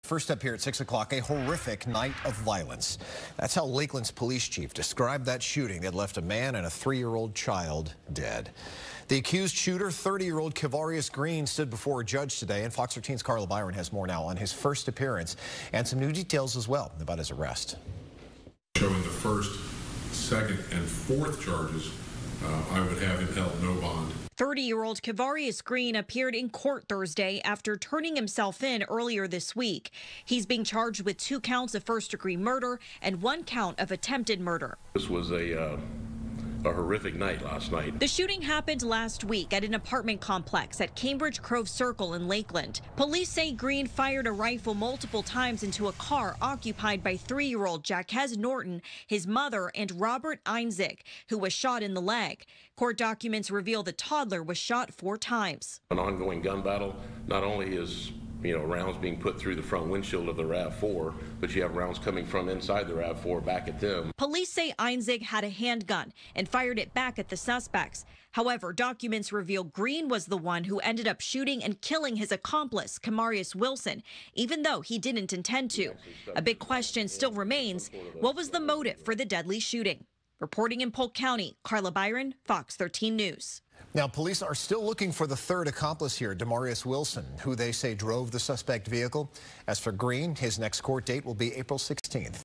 First up here at 6 o'clock, a horrific night of violence. That's how Lakeland's police chief described that shooting that left a man and a 3-year-old child dead. The accused shooter, 30-year-old Kevarius Green, stood before a judge today, and Fox 13's Carla Byron has more now on his first appearance and some new details as well about his arrest. Showing the first, second, and fourth charges, I would have him held no bond. 30-year-old Kevarius Green appeared in court Thursday after turning himself in earlier this week. He's being charged with 2 counts of first-degree murder and 1 count of attempted murder. This was a horrific night last night. The shooting happened last week at an apartment complex at Cambridge Grove Circle in Lakeland. Police say Green fired a rifle multiple times into a car occupied by 3-year-old Jaquez Norton, his mother, and Robert Einzig, who was shot in the leg. Court documents reveal the toddler was shot 4 times. An ongoing gun battle. Not only is rounds being put through the front windshield of the RAV4, but you have rounds coming from inside the RAV4 back at them. Police say Einzig had a handgun and fired it back at the suspects. However, documents reveal Green was the one who ended up shooting and killing his accomplice, Kevarius Wilson, even though he didn't intend to. A big question still remains: what was the motive for the deadly shooting? Reporting in Polk County, Carla Byron, Fox 13 News. Now, police are still looking for the 3rd accomplice here, Demarius Wilson, who they say drove the suspect vehicle. As for Green, his next court date will be April 16th.